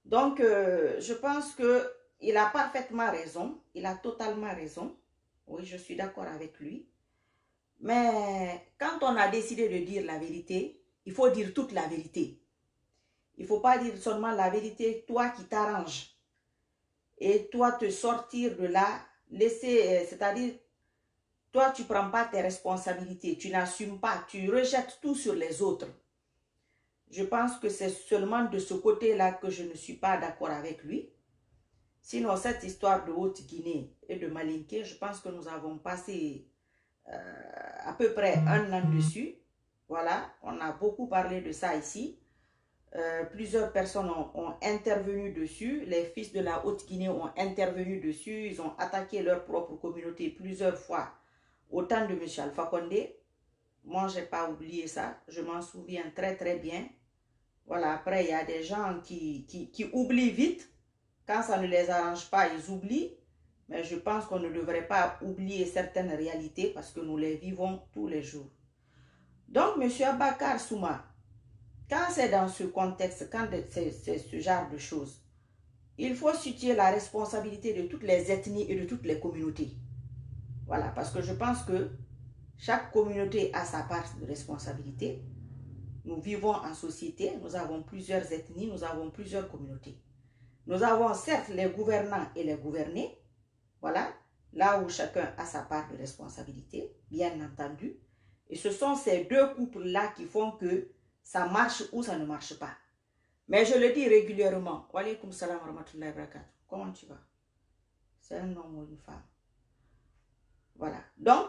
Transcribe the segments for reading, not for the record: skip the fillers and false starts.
Donc, je pense qu'il a parfaitement raison. Il a totalement raison. Oui, je suis d'accord avec lui. Mais quand on a décidé de dire la vérité, il faut dire toute la vérité. Il ne faut pas dire seulement la vérité, toi qui t'arranges. Et toi te sortir de là, laisser, c'est-à-dire, toi tu ne prends pas tes responsabilités, tu n'assumes pas, tu rejettes tout sur les autres. Je pense que c'est seulement de ce côté-là que je ne suis pas d'accord avec lui. Sinon, cette histoire de Haute-Guinée et de Malinké, je pense que nous avons passé à peu près un an dessus. Voilà, on a beaucoup parlé de ça ici. Plusieurs personnes ont intervenu dessus. Les fils de la Haute-Guinée ont intervenu dessus. Ils ont attaqué leur propre communauté plusieurs fois au temps de M. Alpha Condé. Moi, je n'ai pas oublié ça. Je m'en souviens très très bien. Voilà, après, il y a des gens qui oublient vite. Quand ça ne les arrange pas, ils oublient. Mais je pense qu'on ne devrait pas oublier certaines réalités parce que nous les vivons tous les jours. Donc, M. Abakar Souma, quand c'est dans ce contexte, quand c'est ce genre de choses, il faut situer la responsabilité de toutes les ethnies et de toutes les communautés. Voilà, parce que je pense que chaque communauté a sa part de responsabilité. Nous vivons en société, nous avons plusieurs ethnies, nous avons plusieurs communautés. Nous avons certes les gouvernants et les gouvernés, voilà, là où chacun a sa part de responsabilité, bien entendu. Et ce sont ces deux couples-là qui font que ça marche ou ça ne marche pas. Mais je le dis régulièrement. Wa alaykoum salam wa rahmatullahi wa barakatuh. Comment tu vas? C'est un homme ou une femme. Voilà. Donc,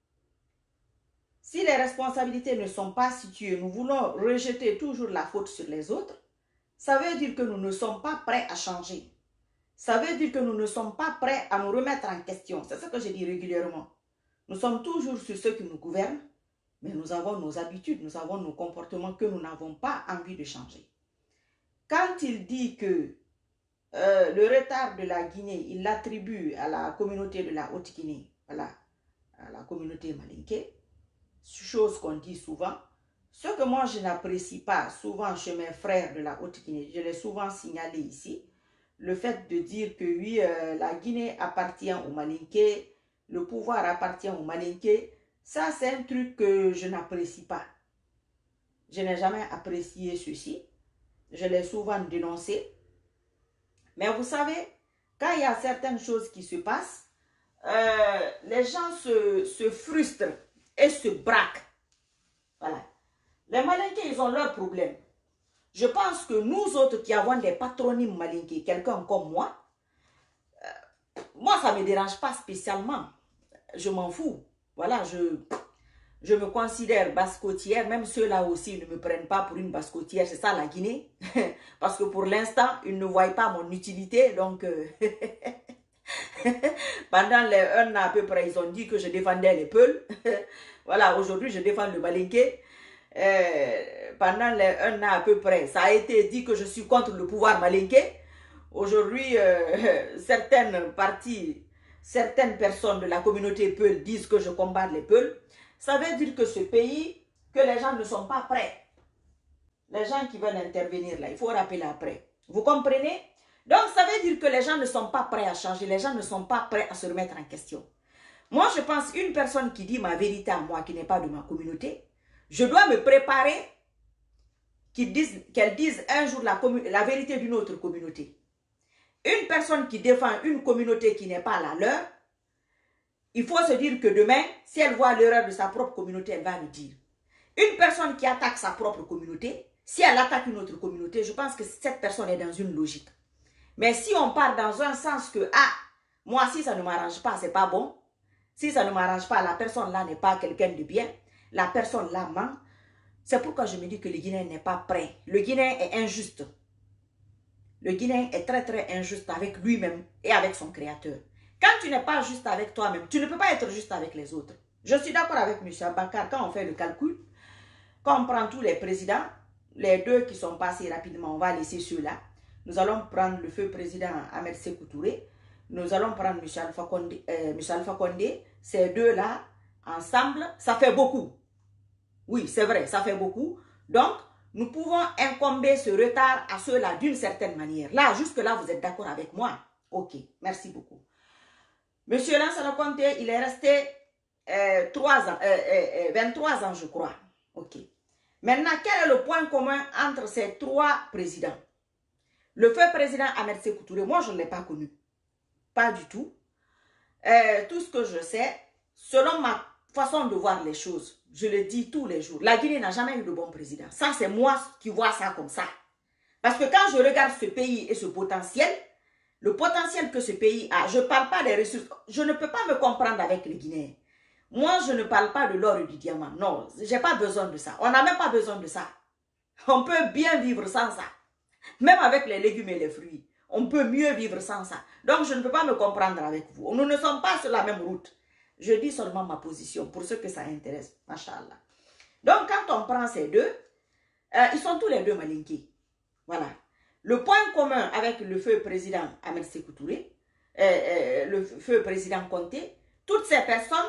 si les responsabilités ne sont pas situées, nous voulons rejeter toujours la faute sur les autres, ça veut dire que nous ne sommes pas prêts à changer. Ça veut dire que nous ne sommes pas prêts à nous remettre en question. C'est ce que je dis régulièrement. Nous sommes toujours sur ceux qui nous gouvernent, mais nous avons nos habitudes, nous avons nos comportements que nous n'avons pas envie de changer. Quand il dit que le retard de la Guinée, il l'attribue à la communauté de la Haute-Guinée, voilà, à la communauté malinké, chose qu'on dit souvent, ce que moi je n'apprécie pas souvent chez mes frères de la Haute-Guinée, je l'ai souvent signalé ici, le fait de dire que oui, la Guinée appartient aux Malinké, le pouvoir appartient aux Malinké, ça c'est un truc que je n'apprécie pas. Je n'ai jamais apprécié ceci. Je l'ai souvent dénoncé. Mais vous savez, quand il y a certaines choses qui se passent, les gens se frustrent et se braquent. Voilà. Les Malinké, ils ont leurs problèmes. Je pense que nous autres qui avons des patronymes Malinké, quelqu'un comme moi, ça ne me dérange pas spécialement. Je m'en fous. Voilà, je me considère basse-côtière, même ceux-là aussi ne me prennent pas pour une basse-côtière, c'est ça la Guinée. Parce que pour l'instant, ils ne voient pas mon utilité, donc pendant un an à peu près, ils ont dit que je défendais les Peuls. Voilà, aujourd'hui, je défends le Malinké. Pendant un an à peu près, ça a été dit que je suis contre le pouvoir malinké. Aujourd'hui, certaines personnes de la communauté Peul disent que je combats les Peuls. Ça veut dire que ce pays, que les gens ne sont pas prêts. Les gens qui veulent intervenir là, il faut rappeler après. Vous comprenez? Donc, ça veut dire que les gens ne sont pas prêts à changer. Les gens ne sont pas prêts à se remettre en question. Moi, je pense une personne qui dit ma vérité à moi, qui n'est pas de ma communauté, je dois me préparer qu'elle dise un jour la vérité d'une autre communauté. Une personne qui défend une communauté qui n'est pas la leur, il faut se dire que demain, si elle voit l'erreur de sa propre communauté, elle va le dire. Une personne qui attaque sa propre communauté, si elle attaque une autre communauté, je pense que cette personne est dans une logique. Mais si on part dans un sens que, ah, moi, si ça ne m'arrange pas, c'est pas bon. Si ça ne m'arrange pas, la personne là n'est pas quelqu'un de bien. La personne là ment. C'est pourquoi je me dis que le Guinéen n'est pas prêt. Le Guinéen est injuste. Le Guinéen est très très injuste avec lui-même et avec son créateur. Quand tu n'es pas juste avec toi-même, tu ne peux pas être juste avec les autres. Je suis d'accord avec M. Abakar quand on fait le calcul, quand on prend tous les présidents, les deux qui sont passés rapidement, on va laisser ceux-là. Nous allons prendre le feu président Ahmed Sékou Touré. Nous allons prendre M. Alpha Condé. Ces deux-là, ensemble, ça fait beaucoup. Oui, c'est vrai, ça fait beaucoup. Donc, nous pouvons incomber ce retard à ceux-là d'une certaine manière. Là, jusque-là, vous êtes d'accord avec moi? Ok, merci beaucoup. Monsieur Lansana Conté, il est resté 23 ans, je crois. Ok. Maintenant, quel est le point commun entre ces trois présidents? Le feu président Ahmed Sékou Touré, moi, je ne l'ai pas connu. Pas du tout. Tout ce que je sais, selon ma façon de voir les choses, je le dis tous les jours, la Guinée n'a jamais eu de bon président. Ça, c'est moi qui vois ça comme ça. Parce que quand je regarde ce pays et ce potentiel, le potentiel que ce pays a, je ne parle pas des ressources, je ne peux pas me comprendre avec les Guinéens. Moi, je ne parle pas de l'or et du diamant. Non, je n'ai pas besoin de ça. On n'a même pas besoin de ça. On peut bien vivre sans ça. Même avec les légumes et les fruits. On peut mieux vivre sans ça. Donc, je ne peux pas me comprendre avec vous. Nous ne sommes pas sur la même route. Je dis seulement ma position pour ceux que ça intéresse. Machallah. Donc, quand on prend ces deux, ils sont tous les deux malinqués. Voilà. Le point commun avec le feu président Ahmed Sékou Touré, le feu président Conté, toutes ces personnes,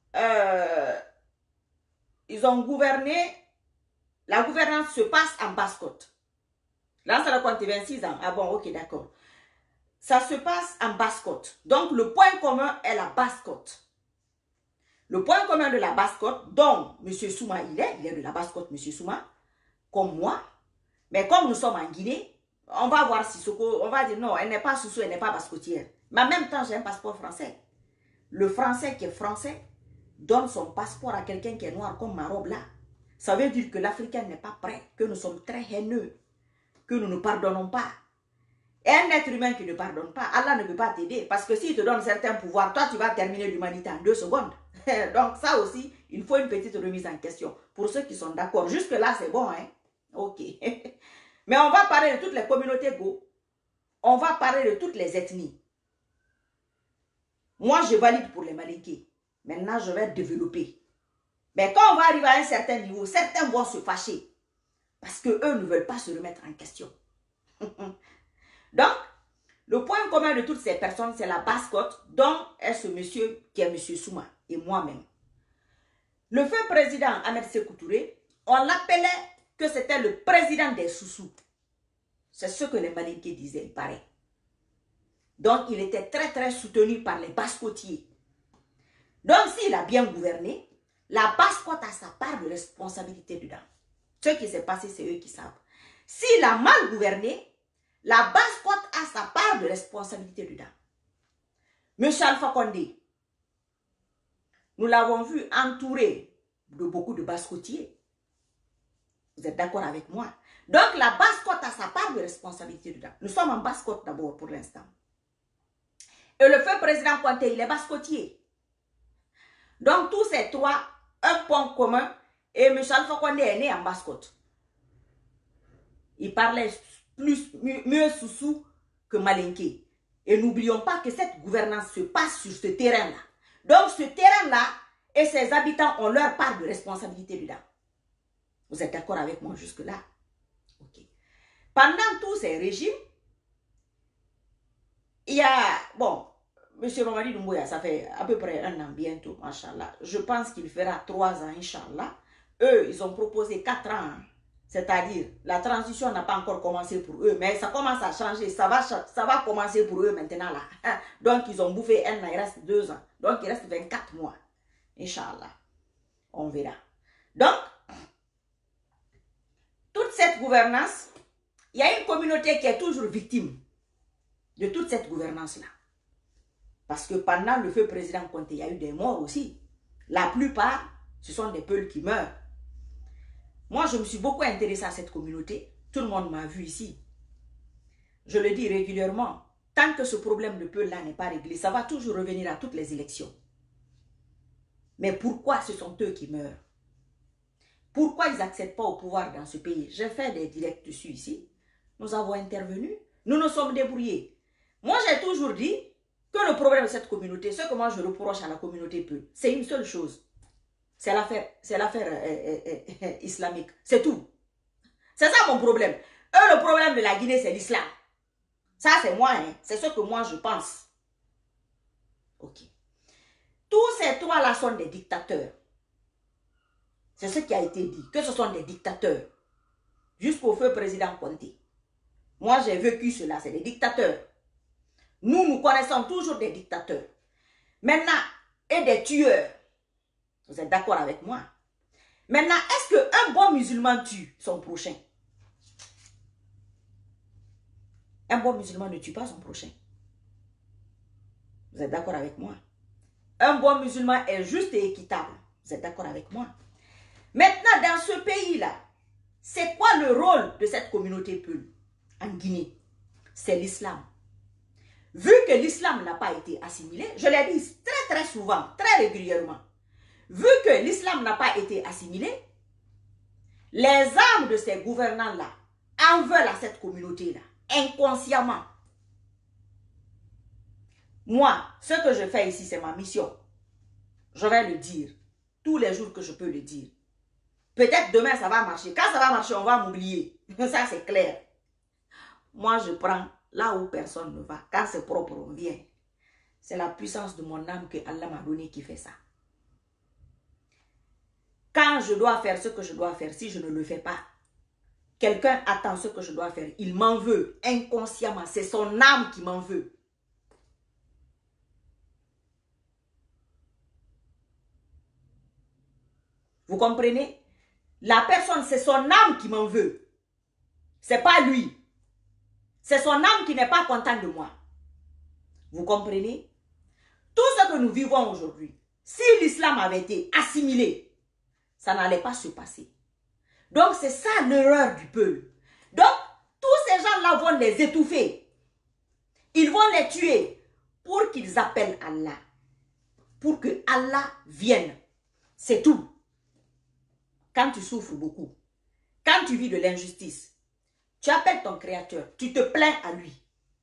ils ont gouverné, la gouvernance se passe en basse-côte. Là, ça a compté 26 ans. Ah bon, ok, d'accord. Ça se passe en basse-côte. Donc, le point commun est la basse-côte. Le point commun de la basse-côte, dont M. Souma, il est de la basse-côte, M. Souma, comme moi. Mais comme nous sommes en Guinée, on va voir Sissoko, on va dire non, elle n'est pas Soussou, elle n'est pas basse-côtière. Mais en même temps, j'ai un passeport français. Le français qui est français donne son passeport à quelqu'un qui est noir comme ma robe là. Ça veut dire que l'Africain n'est pas prêt, que nous sommes très haineux, que nous ne pardonnons pas. Et un être humain qui ne pardonne pas, Allah ne peut pas t'aider. Parce que s'il te donne certains pouvoirs, toi tu vas terminer l'humanité en 2 secondes. Donc ça aussi, il faut une petite remise en question. Pour ceux qui sont d'accord. Jusque là, c'est bon, hein? Ok. Mais on va parler de toutes les communautés go. On va parler de toutes les ethnies. Moi, je valide pour les Malinqués. Maintenant, je vais développer. Mais quand on va arriver à un certain niveau, certains vont se fâcher. Parce qu'eux ne veulent pas se remettre en question. Donc, le point commun de toutes ces personnes, c'est la basse-côte, dont est ce monsieur qui est monsieur Souma et moi-même. Le feu président Ahmed Sékou Touré, on l'appelait que c'était le président des Soussous. C'est ce que les Malinqués disaient, il paraît. Donc, il était très, très soutenu par les basse-côtiers. Donc, s'il a bien gouverné, la basse-côte a sa part de responsabilité dedans. Ce qui s'est passé, c'est eux qui savent. S'il a mal gouverné, la basse-côte a sa part de responsabilité dedans. Monsieur Alpha Condé, nous l'avons vu entouré de beaucoup de basse-côtiers. Vous êtes d'accord avec moi? Donc, la basse-côte a sa part de responsabilité dedans. Nous sommes en basse-côte d'abord pour l'instant. Et le feu président Conté, il est basse-côtier. Donc, tous ces trois, un point commun, et M. Alpha Condé est né en basse-côte. Il parlait mieux Soussou que Malinké. Et n'oublions pas que cette gouvernance se passe sur ce terrain-là. Donc, ce terrain-là et ses habitants ont leur part de responsabilité dedans. Vous êtes d'accord avec moi jusque-là? Ok. Pendant tous ces régimes, il y a, bon, M. Mamadi Doumbouya, ça fait à peu près 1 an bientôt, machallah. Je pense qu'il fera 3 ans, Inch'Allah. Eux, ils ont proposé 4 ans. C'est-à-dire, la transition n'a pas encore commencé pour eux, mais ça commence à changer. Ça va commencer pour eux maintenant là. Donc, ils ont bouffé 1 an, il reste 2 ans. Donc, il reste 24 mois. Inch'Allah. On verra. Donc, toute cette gouvernance, il y a une communauté qui est toujours victime de toute cette gouvernance-là. Parce que pendant le feu président Conté, il y a eu des morts aussi. La plupart, ce sont des peuples qui meurent. Moi, je me suis beaucoup intéressée à cette communauté. Tout le monde m'a vu ici. Je le dis régulièrement. Tant que ce problème de peuple-là n'est pas réglé, ça va toujours revenir à toutes les élections. Mais pourquoi ce sont eux qui meurent? Pourquoi ils n'accèdent pas au pouvoir dans ce pays? J'ai fait des directs dessus ici. Nous avons intervenu. Nous nous sommes débrouillés. Moi, j'ai toujours dit que le problème de cette communauté, ce que moi je reproche à la communauté peuple, c'est une seule chose. C'est l'affaire islamique. C'est tout. C'est ça mon problème. Eux, le problème de la Guinée, c'est l'islam. Ça, c'est moi. Hein. C'est ce que moi, je pense. Ok. Tous ces trois-là sont des dictateurs. C'est ce qui a été dit. Que ce sont des dictateurs. jusqu'au feu président Conté. Moi, j'ai vécu cela, c'est des dictateurs. Nous connaissons toujours des dictateurs. Maintenant, et des tueurs. Vous êtes d'accord avec moi? Maintenant, est-ce qu'un bon musulman tue son prochain? Un bon musulman ne tue pas son prochain. Vous êtes d'accord avec moi? Un bon musulman est juste et équitable. Vous êtes d'accord avec moi? Maintenant, dans ce pays-là, c'est quoi le rôle de cette communauté Peul en Guinée? C'est l'islam. Vu que l'islam n'a pas été assimilé, je l'ai dit très souvent, très régulièrement, vu que l'islam n'a pas été assimilé, les âmes de ces gouvernants-là en veulent à cette communauté-là, inconsciemment. Moi, ce que je fais ici, c'est ma mission. Je vais le dire tous les jours que je peux le dire. Peut-être demain, ça va marcher. Quand ça va marcher, on va m'oublier. Ça, c'est clair. Moi, je prends là où personne ne va. Quand c'est propre, on vient. C'est la puissance de mon âme que Allah m'a donné qui fait ça. Quand je dois faire ce que je dois faire, si je ne le fais pas, quelqu'un attend ce que je dois faire. Il m'en veut inconsciemment. C'est son âme qui m'en veut. Vous comprenez? La personne, c'est son âme qui m'en veut. C'est pas lui. C'est son âme qui n'est pas content de moi. Vous comprenez? Tout ce que nous vivons aujourd'hui, si l'islam avait été assimilé, ça n'allait pas se passer. Donc, c'est ça l'erreur du peuple. Donc, tous ces gens-là vont les étouffer. Ils vont les tuer pour qu'ils appellent Allah. Pour que Allah vienne. C'est tout. Quand tu souffres beaucoup, quand tu vis de l'injustice, tu appelles ton créateur, tu te plains à lui.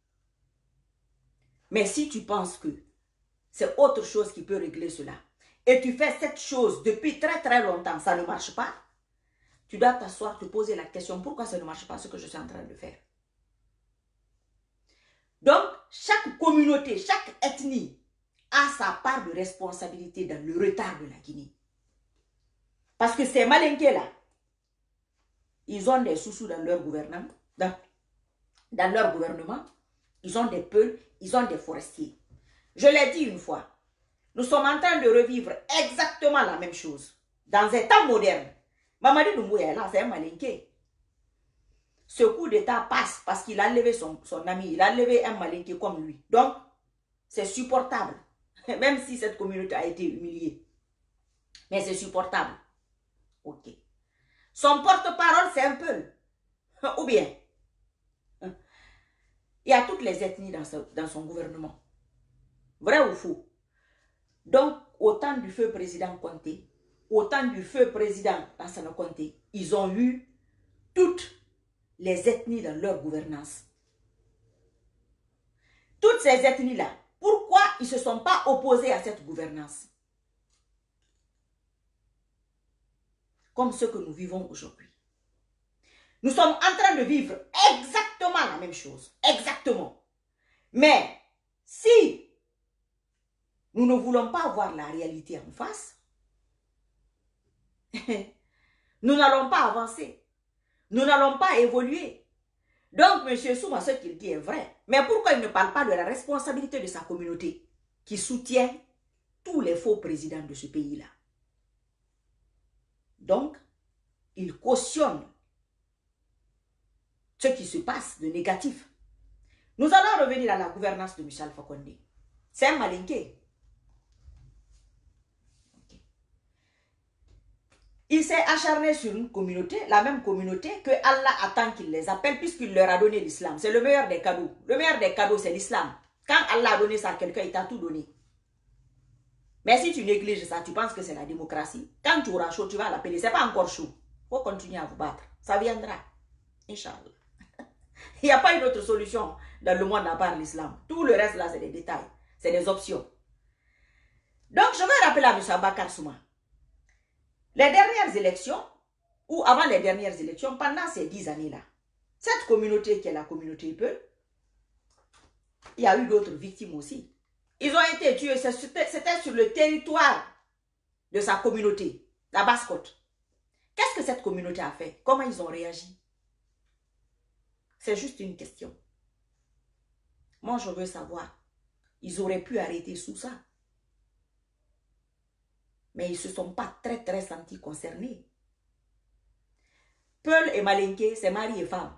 Mais si tu penses que c'est autre chose qui peut régler cela, et tu fais cette chose depuis très longtemps, ça ne marche pas, tu dois t'asseoir, te poser la question, pourquoi ça ne marche pas ce que je suis en train de faire? Donc, chaque communauté, chaque ethnie a sa part de responsabilité dans le retard de la Guinée. Parce que ces malinqués-là, ils ont des sous-sous dans leur gouvernement, dans leur gouvernement, ils ont des peuls, ils ont des forestiers. Je l'ai dit une fois, nous sommes en train de revivre exactement la même chose. Dans un temps moderne, Mamadi Doumbouya, là, c'est un malinqué. Ce coup d'état passe parce qu'il a levé son ami, il a levé un malinqué comme lui. Donc, c'est supportable, même si cette communauté a été humiliée. Mais c'est supportable. Ok. Son porte-parole, c'est un Peul. Ou bien, il y a toutes les ethnies dans son gouvernement. Vrai ou faux? Donc, au temps du feu président Conté, au temps du feu président Lansana Conté, ils ont eu toutes les ethnies dans leur gouvernance. Toutes ces ethnies-là, pourquoi ils ne se sont pas opposés à cette gouvernance? Comme ce que nous vivons aujourd'hui. Nous sommes en train de vivre exactement la même chose. Exactement. Mais si nous ne voulons pas voir la réalité en face, nous n'allons pas avancer. Nous n'allons pas évoluer. Donc, M. Souma, ce qu'il dit est vrai. Mais pourquoi il ne parle pas de la responsabilité de sa communauté qui soutient tous les faux présidents de ce pays-là? Donc, il cautionne ce qui se passe de négatif. Nous allons revenir à la gouvernance de Michel Alpha Condé. C'est un malinqué. Okay. Il s'est acharné sur une communauté, la même communauté que Allah attend qu'il les appelle puisqu'il leur a donné l'islam. C'est le meilleur des cadeaux. Le meilleur des cadeaux, c'est l'islam. Quand Allah a donné ça à quelqu'un, il t'a tout donné. Mais si tu négliges ça, tu penses que c'est la démocratie. Quand tu auras chaud, tu vas l'appeler. Ce n'est pas encore chaud. Il faut continuer à vous battre. Ça viendra. Inch'Allah. Il n'y a pas une autre solution dans le monde à part l'islam. Tout le reste là, c'est des détails. C'est des options. Donc, je vais rappeler à M. Abakar Souma. Les dernières élections, ou avant les dernières élections, pendant ces 10 années-là, cette communauté qui est la communauté Peul, il y a eu d'autres victimes aussi. Ils ont été tués, c'était sur le territoire de sa communauté, la Basse-Côte. Qu'est-ce que cette communauté a fait? Comment ils ont réagi? C'est juste une question. Moi, je veux savoir. Ils auraient pu arrêter sous ça. Mais ils ne se sont pas très sentis concernés. Peul et Malinké, c'est mari et femme.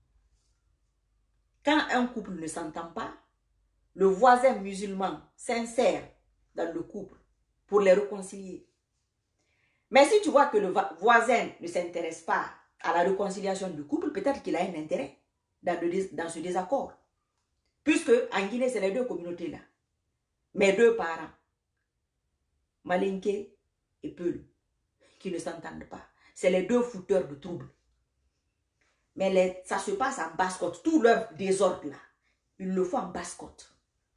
Quand un couple ne s'entend pas, le voisin musulman s'insère dans le couple pour les réconcilier. Mais si tu vois que le voisin ne s'intéresse pas à la réconciliation du couple, peut-être qu'il a un intérêt dans ce désaccord. Puisque en Guinée, c'est les deux communautés-là. Mes deux parents, Malinké et Peul, qui ne s'entendent pas. C'est les deux fouteurs de troubles. Mais ça se passe en basse-côte. Tout leur désordre là, ils le font en basse-côte.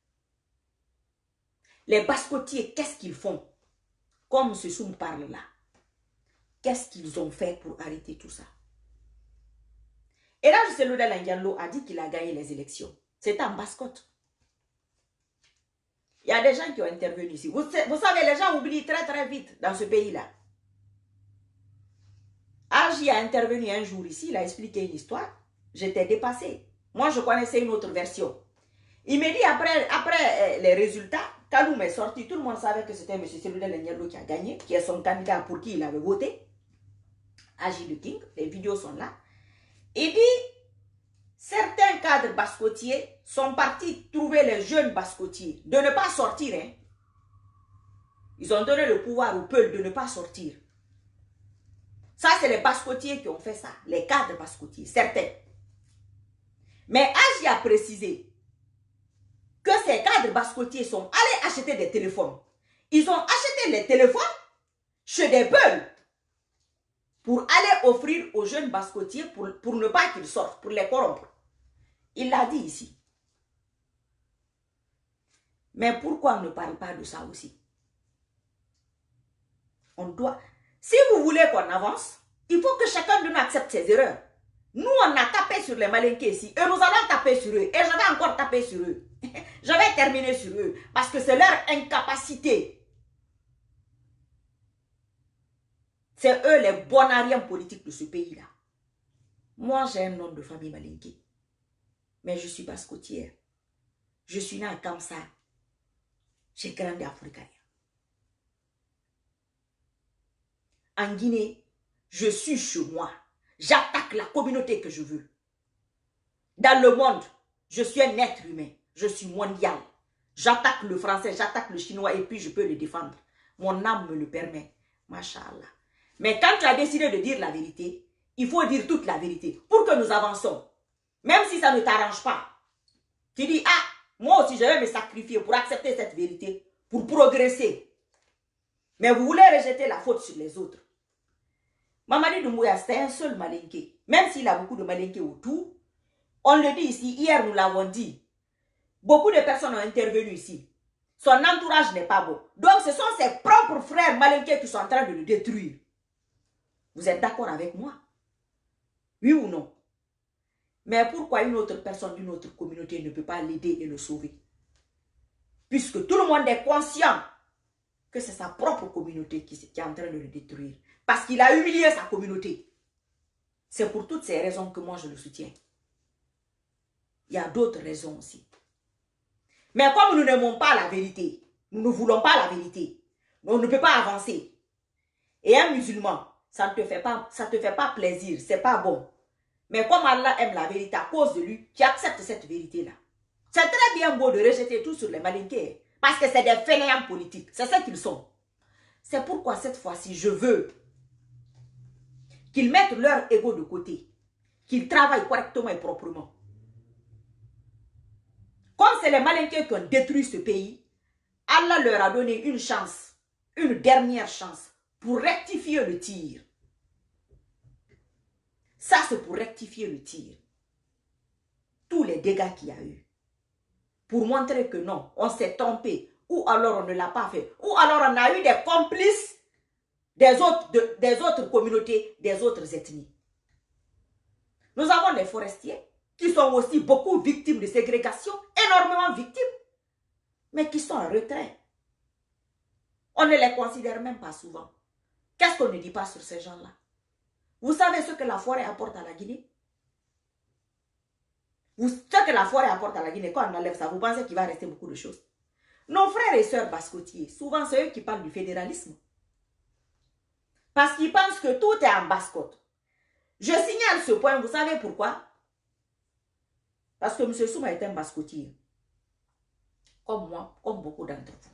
Les basse-côtiers, qu'est-ce qu'ils font? Comme ce Soum parle là. Qu'est-ce qu'ils ont fait pour arrêter tout ça? Et là, Selouda Langiano a dit qu'il a gagné les élections. C'est en basse-côte. Il y a des gens qui ont intervenu ici. Vous savez, les gens oublient très vite dans ce pays-là. Agi a intervenu un jour ici, il a expliqué une histoire. J'étais dépassée. Moi, je connaissais une autre version. Il me dit après les résultats, Kaloum est sorti, tout le monde savait que c'était M. Selouda Langiano qui a gagné, qui est son candidat pour qui il avait voté. Agi le King, les vidéos sont là. Il dit, certains cadres basse-côtiers sont partis trouver les jeunes basse-côtiers de ne pas sortir. Hein. Ils ont donné le pouvoir au peuple de ne pas sortir. Ça, c'est les basse-côtiers qui ont fait ça, les cadres basse-côtiers, certains. Mais Agi a précisé que ces cadres basse-côtiers sont allés acheter des téléphones. Ils ont acheté les téléphones chez des peuples pour aller offrir aux jeunes basse-côtiers pour ne pas qu'ils sortent, pour les corrompre. Il l'a dit ici. Mais pourquoi on ne parle pas de ça aussi? On doit... Si vous voulez qu'on avance, il faut que chacun de nous accepte ses erreurs. Nous, on a tapé sur les Malinké ici et nous allons taper sur eux. Et je vais encore taper sur eux. Je vais terminer sur eux parce que c'est leur incapacité. C'est eux les bonariens politiques de ce pays-là. Moi, j'ai un nom de famille Malinké. Mais je suis basse-côtière. Je suis née à Kamsa. J'ai grandi à Africaïa. En Guinée, je suis chez moi. J'attaque la communauté que je veux. Dans le monde, je suis un être humain. Je suis mondial. J'attaque le français, j'attaque le chinois et puis je peux le défendre. Mon âme me le permet. Masha'Allah. Mais quand tu as décidé de dire la vérité, il faut dire toute la vérité pour que nous avançons. Même si ça ne t'arrange pas. Tu dis, ah, moi aussi je vais me sacrifier pour accepter cette vérité, pour progresser. Mais vous voulez rejeter la faute sur les autres. Mamadi Doumbouya, c'est un seul Malinké. Même s'il a beaucoup de Malinké autour, on le dit ici, hier nous l'avons dit. Beaucoup de personnes ont intervenu ici. Son entourage n'est pas bon. Donc ce sont ses propres frères Malinké qui sont en train de le détruire. Vous êtes d'accord avec moi? Oui ou non? Mais pourquoi une autre personne d'une autre communauté ne peut pas l'aider et le sauver? Puisque tout le monde est conscient que c'est sa propre communauté qui est en train de le détruire. Parce qu'il a humilié sa communauté. C'est pour toutes ces raisons que moi je le soutiens. Il y a d'autres raisons aussi. Mais comme nous n'aimons pas la vérité, nous ne voulons pas la vérité, on ne peut pas avancer. Et un musulman, ça ne te fait pas plaisir, c'est pas bon. Mais comme Allah aime la vérité à cause de lui, tu acceptes cette vérité-là. C'est très bien beau de rejeter tout sur les Malinké, parce que c'est des fainéants politiques, c'est ce qu'ils sont. C'est pourquoi cette fois-ci, je veux qu'ils mettent leur ego de côté, qu'ils travaillent correctement et proprement. Comme c'est les Malinké qui ont détruit ce pays, Allah leur a donné une chance, une dernière chance, pour rectifier le tir. Ça, c'est pour rectifier le tir. Tous les dégâts qu'il y a eu. Pour montrer que non, on s'est trompé. Ou alors on ne l'a pas fait. Ou alors on a eu des complices des autres communautés, des autres ethnies. Nous avons des forestiers qui sont aussi beaucoup victimes de ségrégation, énormément victimes, mais qui sont en retrait. On ne les considère même pas souvent. Qu'est-ce qu'on ne dit pas sur ces gens-là? Vous savez ce que la forêt apporte à la Guinée? Ce que la forêt apporte à la Guinée, quand on enlève ça, vous pensez qu'il va rester beaucoup de choses? Nos frères et sœurs basse-côtiers, souvent c'est eux qui parlent du fédéralisme. Parce qu'ils pensent que tout est en basse-côte. Je signale ce point, vous savez pourquoi? Parce que M. Souma est un basse-côtier. Comme moi, comme beaucoup d'entre vous.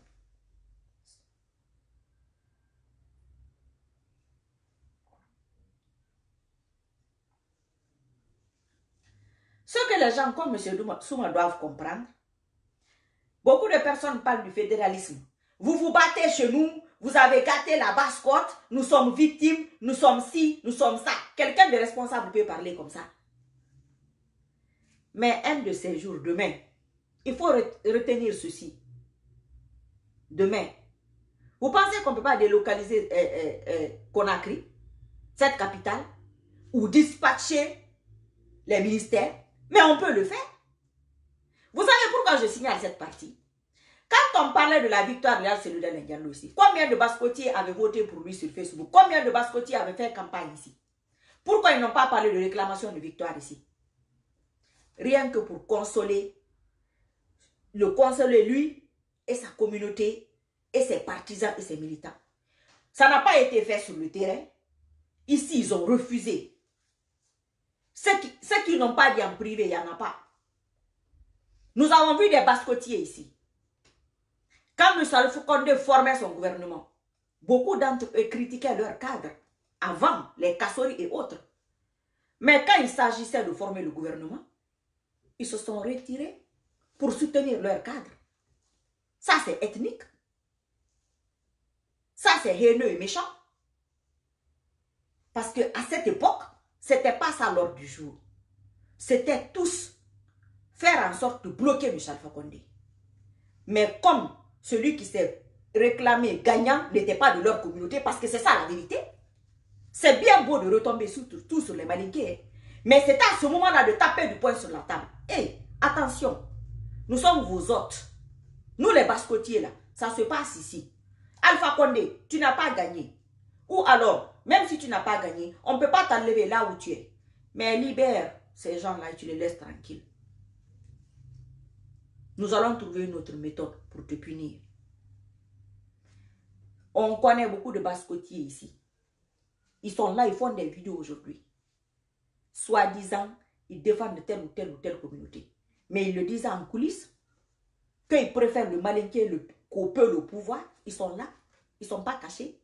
Ce que les gens comme M. Souma doivent comprendre, beaucoup de personnes parlent du fédéralisme. Vous vous battez chez nous, vous avez gâté la basse-côte, nous sommes victimes, nous sommes ci, nous sommes ça. Quelqu'un de responsable peut parler comme ça. Mais un de ces jours, demain, il faut retenir ceci. Demain, vous pensez qu'on ne peut pas délocaliser Conakry, cette capitale, ou dispatcher les ministères? Mais on peut le faire. Vous savez pourquoi je signale cette partie? Quand on parlait de la victoire de Léal Selou Ndiallo ici, combien de basse-côtiers avaient voté pour lui sur Facebook? Combien de basse-côtiers avaient fait campagne ici? Pourquoi ils n'ont pas parlé de réclamation de victoire ici? Rien que pour consoler lui et sa communauté et ses partisans et ses militants. Ça n'a pas été fait sur le terrain. Ici, ils ont refusé. Ceux qui n'ont pas dit en privé, il n'y en a pas. Nous avons vu des basse-côtiers ici. Quand M. Alpha Condé formait son gouvernement, beaucoup d'entre eux critiquaient leur cadre avant les Kassori et autres. Mais quand il s'agissait de former le gouvernement, ils se sont retirés pour soutenir leur cadre. Ça, c'est ethnique. Ça, c'est haineux et méchant. Parce qu'à cette époque, ce n'était pas ça l'ordre du jour. C'était tous faire en sorte de bloquer M. Alpha Condé. Mais comme celui qui s'est réclamé gagnant n'était pas de leur communauté, parce que c'est ça la vérité, c'est bien beau de retomber tout sur les Malinqués. Mais c'est à ce moment-là de taper du poing sur la table. Hé, attention, nous sommes vos hôtes. Nous les basse-côtiers là, ça se passe ici. Alpha Condé, tu n'as pas gagné. Ou alors, même si tu n'as pas gagné, on ne peut pas t'enlever là où tu es. Mais libère ces gens-là et tu les laisses tranquilles. Nous allons trouver une autre méthode pour te punir. On connaît beaucoup de basse-côtiers ici. Ils sont là, ils font des vidéos aujourd'hui. Soi-disant, ils défendent telle ou telle communauté. Mais ils le disent en coulisses, qu'ils préfèrent le Malinké qu'au peu le pouvoir. Ils sont là, ils ne sont pas cachés.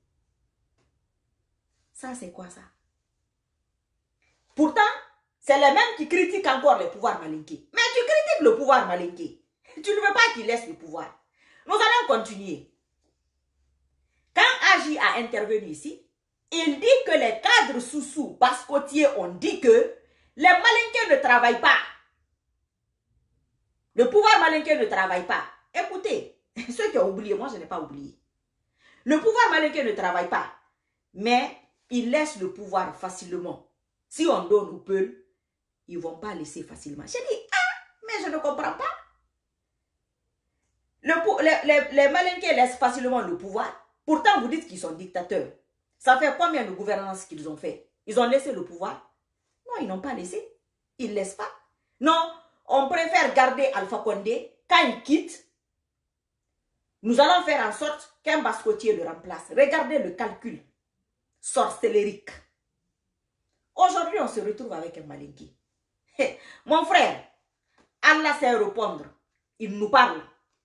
Ça, c'est quoi ça? Pourtant, c'est les mêmes qui critiquent encore le pouvoir Malinké. Mais tu critiques le pouvoir Malinké. Tu ne veux pas qu'il laisse le pouvoir. Nous allons continuer. Quand Agi a intervenu ici, il dit que les cadres sous basse-côtiers ont dit que les Malinqués ne travaillent pas. Le pouvoir Malinké ne travaille pas. Écoutez, ceux qui ont oublié, moi je n'ai pas oublié. Le pouvoir Malinké ne travaille pas, mais il laisse le pouvoir facilement. Si on donne au peuple, ils ne vont pas laisser facilement. J'ai dit, ah, mais je ne comprends pas. Les Malinqués laissent facilement le pouvoir. Pourtant, vous dites qu'ils sont dictateurs. Ça fait combien de gouvernances qu'ils ont fait? Ils ont laissé le pouvoir? Non, ils n'ont pas laissé. Ils ne laissent pas. Non, on préfère garder Alpha Condé. Quand il quitte, nous allons faire en sorte qu'un basse-côtier le remplace. Regardez le calcul sorcellérique. Aujourd'hui, on se retrouve avec un Malinké. Hey, mon frère, Allah sait répondre. Il nous parle.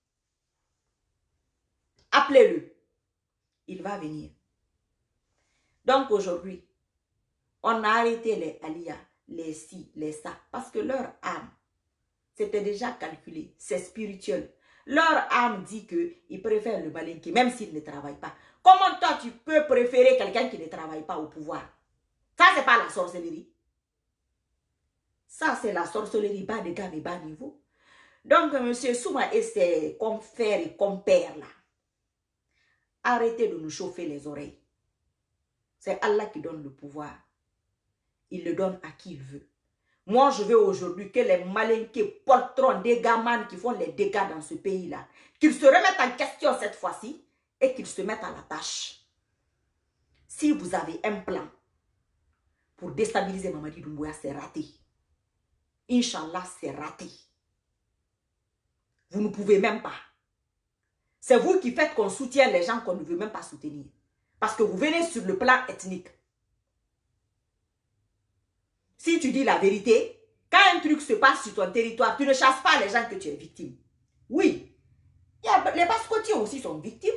Appelez-le. Il va venir. Donc aujourd'hui, on a arrêté les Alia, les ci, les ça, parce que leur âme, c'était déjà calculé, c'est spirituel. Leur âme dit qu'ils préfèrent le Malinké, même s'ils ne travaillent pas. Comment toi, tu peux préférer quelqu'un qui ne travaille pas au pouvoir? Ça, c'est pas la sorcellerie. Ça, c'est la sorcellerie bas de gamme et bas niveau. Donc, M. Souma et ses confrères et compères, là, arrêtez de nous chauffer les oreilles. C'est Allah qui donne le pouvoir. Il le donne à qui il veut. Moi, je veux aujourd'hui que les Malinqués porteront des gamins qui font les dégâts dans ce pays-là, qu'ils se remettent en question cette fois-ci et qu'ils se mettent à la tâche. Si vous avez un plan pour déstabiliser Mamadi Doumbouya, c'est raté. Inch'Allah, c'est raté. Vous ne pouvez même pas. C'est vous qui faites qu'on soutient les gens qu'on ne veut même pas soutenir. Parce que vous venez sur le plan ethnique. Si tu dis la vérité, quand un truc se passe sur ton territoire, tu ne chasses pas les gens que tu es victime. Oui. Les Baskotis aussi sont victimes.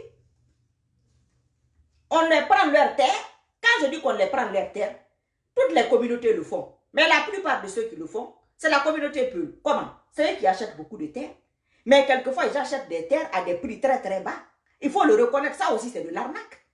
On les prend leur terre. Quand je dis qu'on les prend leur terre, toutes les communautés le font. Mais la plupart de ceux qui le font, c'est la communauté Peul. Comment? C'est eux qui achètent beaucoup de terres. Mais quelquefois, ils achètent des terres à des prix très très bas. Il faut le reconnaître. Ça aussi, c'est de l'arnaque.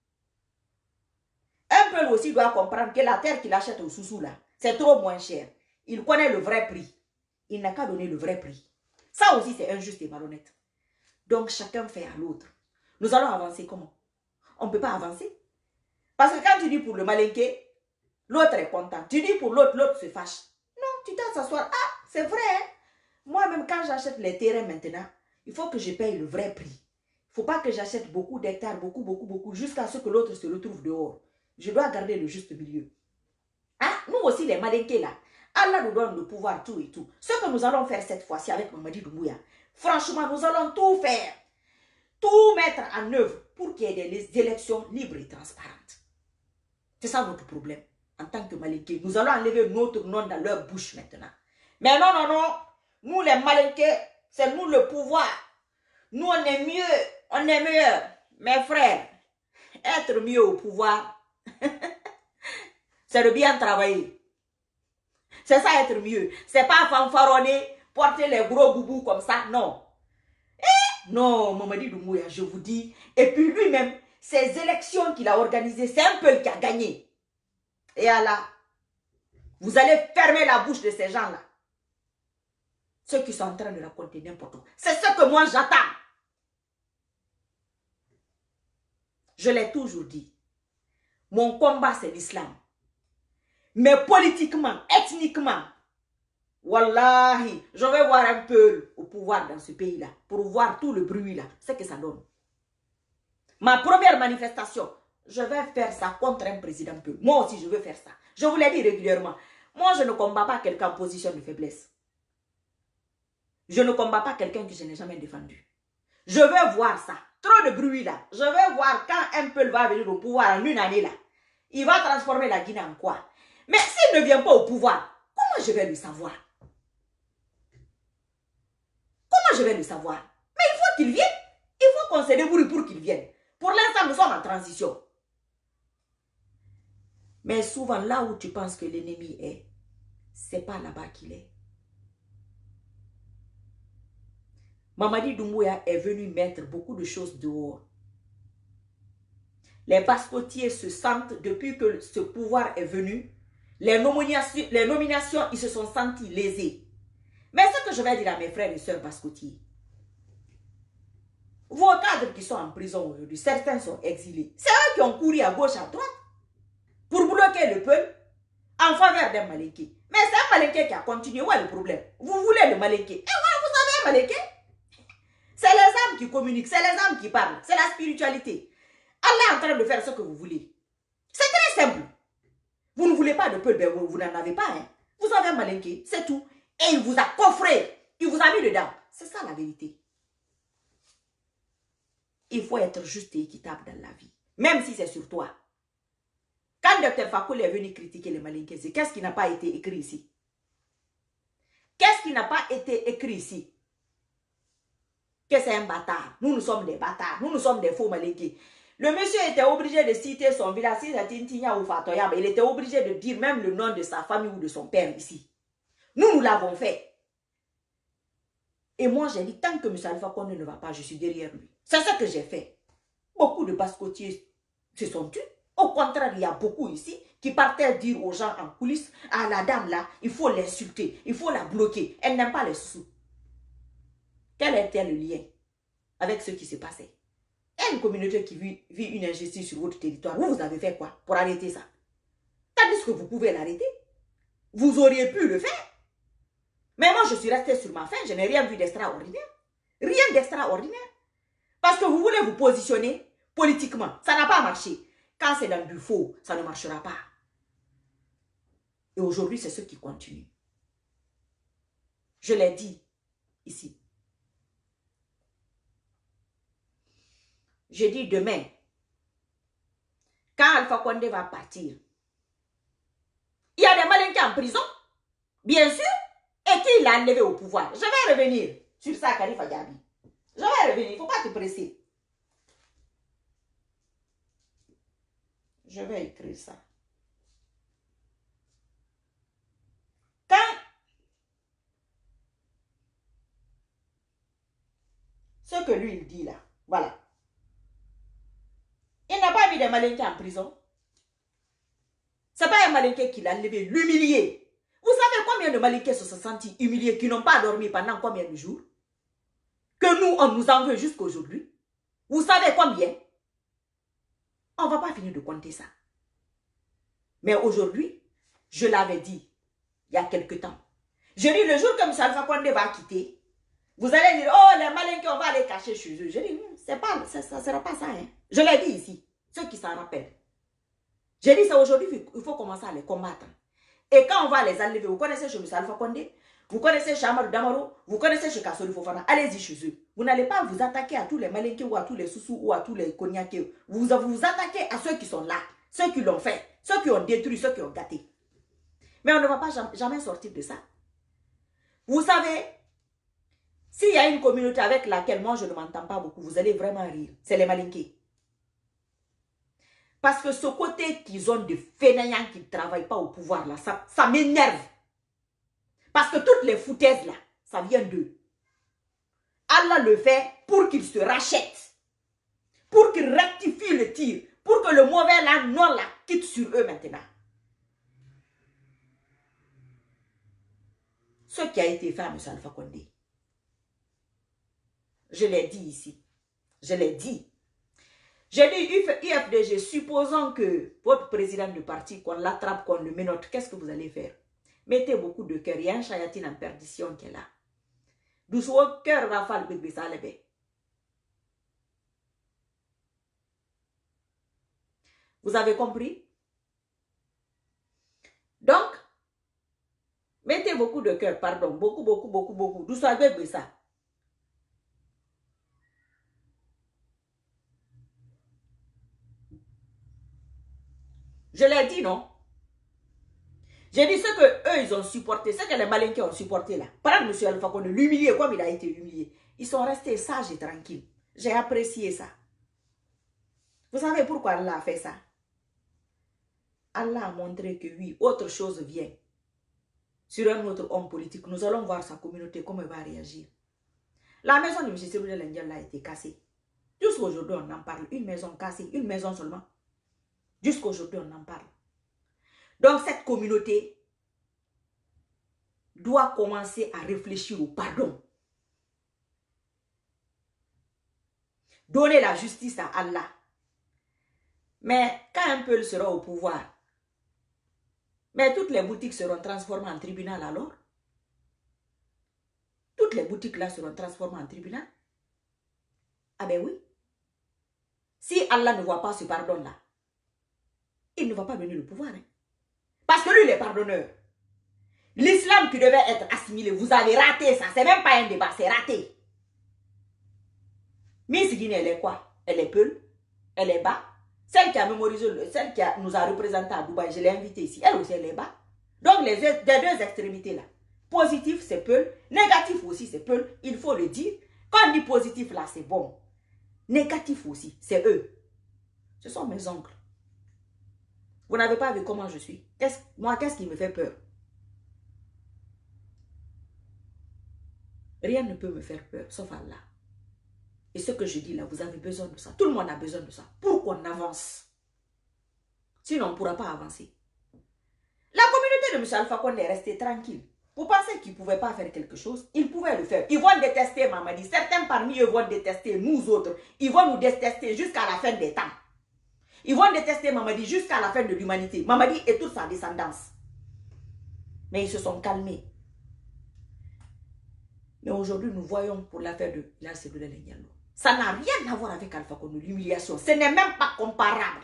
Un Peul aussi doit comprendre que la terre qu'il achète au Soussou, là, c'est trop moins cher. Il connaît le vrai prix. Il n'a qu'à donner le vrai prix. Ça aussi, c'est injuste et malhonnête. Donc, chacun fait à l'autre. Nous allons avancer comment? On ne peut pas avancer. Parce que quand tu dis pour le malinqué, l'autre est content. Tu dis pour l'autre, l'autre se fâche. Non, tu dois s'asseoir. Ah, c'est vrai. Hein? Moi-même, quand j'achète les terrains maintenant, il faut que je paye le vrai prix. Il ne faut pas que j'achète beaucoup d'hectares, beaucoup, jusqu'à ce que l'autre se retrouve dehors. Je dois garder le juste milieu. Ah, nous aussi, les malinqués là, Allah nous donne le pouvoir, tout et tout. Ce que nous allons faire cette fois-ci avec Mamadi Doumbouya, franchement, nous allons tout faire. Tout mettre en œuvre pour qu'il y ait des élections libres et transparentes. C'est ça notre problème. En tant que malinqués, nous allons enlever notre nom dans leur bouche maintenant. Mais non, non, non. Nous, les malinqués, c'est nous le pouvoir. Nous, on est mieux. On est meilleurs. Mes frères, être mieux au pouvoir, c'est de bien travailler. C'est ça être mieux. C'est pas fanfaronner, porter les gros boubous comme ça. Non. Non, Mamadi Doumbouya, je vous dis. Et puis lui-même, ces élections qu'il a organisées, c'est un peu qui a gagné. Et Allah, vous allez fermer la bouche de ces gens-là. Ceux qui sont en train de raconter n'importe quoi. C'est ce que moi j'attends. Je l'ai toujours dit. Mon combat, c'est l'islam. Mais politiquement, ethniquement, wallahi, je vais voir un peu au pouvoir dans ce pays-là. Pour voir tout le bruit là. C'est ce que ça donne. Ma première manifestation, je vais faire ça contre un président peu. Moi aussi, je veux faire ça. Je vous l'ai dit régulièrement. Moi, je ne combats pas quelqu'un en position de faiblesse. Je ne combats pas quelqu'un que je n'ai jamais défendu. Je veux voir ça. Trop de bruit là. Je veux voir quand un peuple va venir au pouvoir en une année là. Il va transformer la Guinée en quoi? Mais s'il ne vient pas au pouvoir, comment je vais le savoir? Comment je vais le savoir? Mais il faut qu'il vienne. Il faut qu'on se débrouille pour qu'il vienne. Pour l'instant, nous sommes en transition. Mais souvent, là où tu penses que l'ennemi est, c'est pas là-bas qu'il est. Mamadi Doumbouya est venu mettre beaucoup de choses dehors. Les Baskotiers se sentent, depuis que ce pouvoir est venu, les nominations, ils se sont sentis lésés. Mais ce que je vais dire à mes frères et sœurs Baskotiers, vos cadres qui sont en prison aujourd'hui, certains sont exilés. C'est eux qui ont couru à gauche, à droite, pour bloquer le peuple en faveur d'un malinqué. Mais c'est un malinqué qui a continué. Où est le problème? Vous voulez le malinqué. Et voilà, vous avez un malinqué. C'est les âmes qui communiquent, c'est les âmes qui parlent, c'est la spiritualité. Allah est en train de faire ce que vous voulez. C'est très simple. Vous ne voulez pas de peuple, vous n'en avez pas. Hein. Vous avez un malinqué, c'est tout. Et il vous a coffré, il vous a mis dedans. C'est ça la vérité. Il faut être juste et équitable dans la vie, même si c'est sur toi. Quand Dr Fakoul est venu critiquer les malinqués, qu'est-ce qui n'a pas été écrit ici? Qu'est-ce qui n'a pas été écrit ici? Que c'est un bâtard. Nous sommes des bâtards. Nous sommes des faux malinqués. Le monsieur était obligé de citer son village. Si c'est Tintinia ou Fatoyaba, il était obligé de dire même le nom de sa famille ou de son père ici. Nous l'avons fait. Et moi, j'ai dit, tant que M. Alpha Condé ne va pas, je suis derrière lui. C'est ce que j'ai fait. Beaucoup de Baskotiers se sont tus. Au contraire, il y a beaucoup ici qui partaient dire aux gens en coulisses, à la dame là, il faut l'insulter, il faut la bloquer. Elle n'aime pas les sous. Quel était le lien avec ce qui se passait? Il y a une communauté qui vit une injustice sur votre territoire. Vous avez fait quoi pour arrêter ça? Tandis que vous pouvez l'arrêter. Vous auriez pu le faire. Mais moi, je suis restée sur ma faim. Je n'ai rien vu d'extraordinaire. Rien d'extraordinaire. Parce que vous voulez vous positionner politiquement. Ça n'a pas marché. Quand c'est dans du faux, ça ne marchera pas. Et aujourd'hui, c'est ce qui continue. Je l'ai dit ici. J'ai dit demain, quand Alpha Condé va partir, il y a des Malinqués en prison, bien sûr, et qui l'a enlevé au pouvoir. Je vais revenir sur ça, Khalifa Gabi. Je vais revenir, il ne faut pas te presser. Je vais écrire ça. Quand ce que lui il dit là, voilà. Il n'a pas mis des Malinqués en prison. Ce n'est pas un Malinqué qui l'a enlevé, l'humilié. Vous savez combien de Malinqués se sont sentis humiliés, qui n'ont pas dormi pendant combien de jours? Que nous, on nous en veut jusqu'à aujourd'hui. Vous savez combien? On ne va pas finir de compter ça. Mais aujourd'hui, je l'avais dit, il y a quelque temps. Je dis, le jour que M. Alpha Condé va quitter, vous allez dire, oh, les Malinqués, on va les cacher chez eux. Je dis, ça ne sera pas ça. Hein. Je l'ai dit ici, ceux qui s'en rappellent. J'ai dit, c'est aujourd'hui, il faut commencer à les combattre. Et quand on va les enlever, vous connaissez chez M. Alpha Condé, vous connaissez chez Amadou Damaro, vous connaissez chez Kassori Fofana, allez-y chez eux. Vous n'allez pas vous attaquer à tous les Malinqués ou à tous les Soussous ou à tous les Konyakés. Vous vous attaquez à ceux qui sont là, ceux qui l'ont fait, ceux qui ont détruit, ceux qui ont gâté. Mais on ne va pas jamais sortir de ça. Vous savez, s'il y a une communauté avec laquelle moi je ne m'entends pas beaucoup, vous allez vraiment rire. C'est les Malinqués. Parce que ce côté qu'ils ont de fainéants qui ne travaillent pas au pouvoir, là, ça m'énerve. Parce que toutes les foutaises, là, ça vient d'eux. Allah le fait pour qu'ils se rachètent. Pour qu'ils rectifient le tir. Pour que le mauvais, là, non, là, quitte sur eux maintenant. Ce qui a été fait à M. Alpha Condé. Je l'ai dit ici. Je l'ai dit. J'ai dit, UFDG, supposons que votre président de parti, qu'on l'attrape, qu'on le ménote, qu'est-ce que vous allez faire? Mettez beaucoup de cœur. Il y a un chayatine en perdition qui est là. Doucement, cœur va faire le bébé, ça le fait. Vous avez compris? Donc, mettez beaucoup de cœur, pardon. Beaucoup. Doucement, bébé, ça. Je l'ai dit, non? J'ai dit ce que eux ils ont supporté, ce que les Malinqués ont supporté là. Par exemple, M. Alpha Condé, l'humilier comme il a été humilié. Ils sont restés sages et tranquilles. J'ai apprécié ça. Vous savez pourquoi Allah a fait ça? Allah a montré que oui, autre chose vient. Sur un autre homme politique, nous allons voir sa communauté, comment elle va réagir. La maison de M. Sérou de Lendial a été cassée. Jusqu'aujourd'hui, on en parle. Une maison cassée, une maison seulement. Jusqu'aujourd'hui, on en parle. Donc, cette communauté doit commencer à réfléchir au pardon. Donner la justice à Allah. Mais quand un peuple sera au pouvoir, mais toutes les boutiques seront transformées en tribunal alors? Toutes les boutiques là seront transformées en tribunal? Ah ben oui. Si Allah ne voit pas ce pardon là, il ne va pas venir au pouvoir. Hein? Parce que lui, il est pardonneur. L'islam qui devait être assimilé, vous avez raté ça. C'est même pas un débat, c'est raté. Miss Guinée, elle est quoi? Elle est peule, elle est bas. Celle qui a mémorisé, celle qui nous a représenté à Dubaï, je l'ai invitée ici. Elle aussi, elle est bas. Donc, les deux extrémités là. Positif, c'est peule. Négatif aussi, c'est peule. Il faut le dire. Quand on dit positif là, c'est bon. Négatif aussi, c'est eux. Ce sont mes oncles. Vous n'avez pas vu comment je suis. Moi, qu'est-ce qui me fait peur? Rien ne peut me faire peur, sauf Allah. Et ce que je dis là, vous avez besoin de ça. Tout le monde a besoin de ça. Pour qu'on avance. Sinon, on ne pourra pas avancer. La communauté de M. Alpha Condé est restée tranquille. Vous pensez qu'ils ne pouvaient pas faire quelque chose? Ils pouvaient le faire. Ils vont détester Mamadi. Certains parmi eux vont détester nous autres. Ils vont nous détester jusqu'à la fin des temps. Ils vont détester Mamadi jusqu'à la fin de l'humanité. Mamadi et toute sa descendance. Mais ils se sont calmés. Mais aujourd'hui, nous voyons pour l'affaire de la Sérou de Lendial. Ça n'a rien à voir avec Alpha Condé, l'humiliation. Ce n'est même pas comparable.